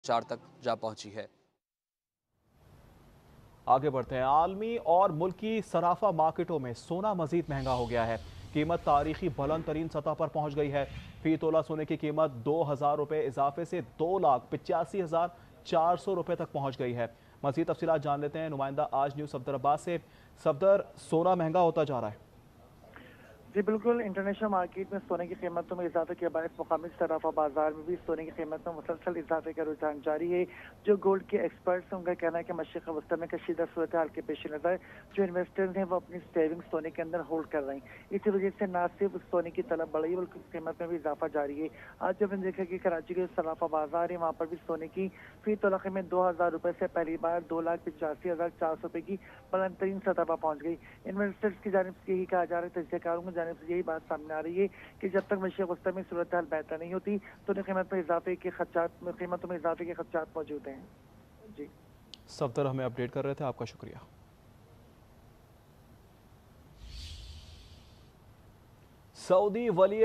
4 तक जा पहुंची है। आगे बढ़ते हैं। आलमी और मुल्की सराफा मार्केटों में सोना मजीद महंगा हो गया है। कीमत तारीखी बुलंद तरीन सतह पर पहुंच गई है। फी तोला सोने की कीमत 2,000 रुपये इजाफे से 2,85,400 रुपये तक पहुंच गई है। मजीद तफसीलात जान लेते हैं नुमाइंदा आज न्यूज़ सफदर अब्बास से। सफदर, सोना महंगा होता जा रहा है। जी बिल्कुल, इंटरनेशनल मार्केट में सोने की कीमतों में इजाफे के बायस मुकामी सराफा बाजार में भी सोने की कीमत में मुसलसल इजाफे का रुझान जारी है। जो गोल्ड के एक्सपर्ट्स हैं उनका कहना है कि मशरिक़ वस्ती में कशीदा सूरत हाल के पेश नज़र जो इन्वेस्टर्स हैं वो अपनी सेविंग सोने के अंदर होल्ड कर रहे हैं। इसी वजह से न सिर्फ सोने की तलब बढ़ी बल्कि कीमत में भी इजाफा जारी है। आज जब हमने देखा कि कराची के सराफा बाजार है वहाँ पर भी सोने की फी तोला कीमत 2,000 रुपये से पहली बार 2,85,400 रुपये की बुलंद तरीन सतह पर पहुँच गई। इन्वेस्टर्स की जानिब से यही कहा जा रहा है, तजज़ियाकारों की जानिब से यही बात सामने आ रही है कि जब तक मशरिक़ वस्ती में सूरत हाल बेहतर नहीं होती तो उन्हें कीमतों में इजाफे के खदशात मौजूद हैं। जी सफदर हमें अपडेट कर रहे थे, आपका शुक्रिया। सऊदी वली